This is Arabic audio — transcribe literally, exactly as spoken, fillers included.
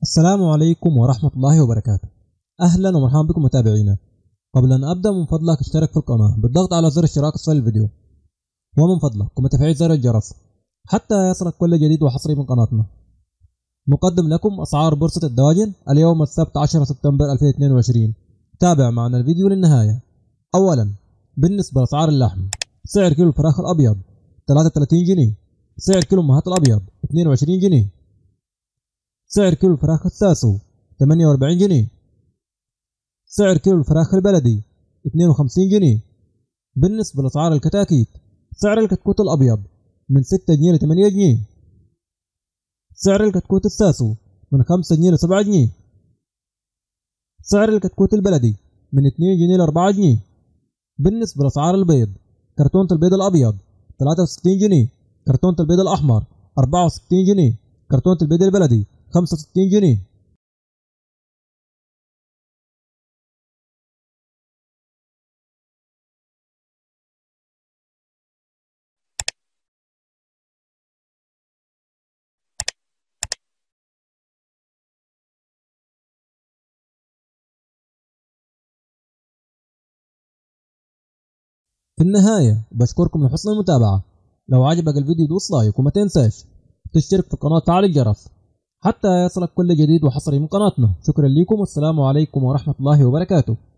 السلام عليكم ورحمة الله وبركاته. أهلا ومرحبا بكم متابعينا. قبل أن أبدأ من فضلك اشترك في القناة بالضغط على زر الاشتراك أسفل الفيديو، ومن فضلك وتفعيل زر الجرس حتى يصلك كل جديد وحصري من قناتنا. نقدم لكم أسعار بورصة الدواجن اليوم السبت عشرة سبتمبر ألفين واثنين وعشرين. تابع معنا الفيديو للنهاية. أولا، بالنسبة لأسعار اللحم: سعر كيلو الفراخ الأبيض ثلاثة وثلاثين جنيه، سعر كيلو أمهات الأبيض اثنين وعشرين جنيه، سعر كيلو الفراخ الساسو ثمانية وأربعين جنيه، سعر كيلو الفراخ البلدي اثنين وخمسين جنيه. بالنسبة لأسعار الكتاكيت: سعر الكتكوت الأبيض من ستة جنيه ل ثمانية جنيه، سعر الكتكوت الساسو من خمسة جنيه ل سبعة جنيه، سعر الكتكوت البلدي من اثنين جنيه ل أربعة جنيه. بالنسبة لأسعار البيض: كرتونة البيض الأبيض ثلاثة وستين جنيه، كرتونة البيض الأحمر أربعة وستين جنيه، كرتونة البيض البلدي خمسة وستين جنيه. في النهاية بشكركم لحسن المتابعة. لو عجبك الفيديو دوس لايك، وما تنساش تشترك في القناة وتفعل الجرس حتى يصلك كل جديد وحصري من قناتنا. شكرا لكم والسلام عليكم ورحمة الله وبركاته.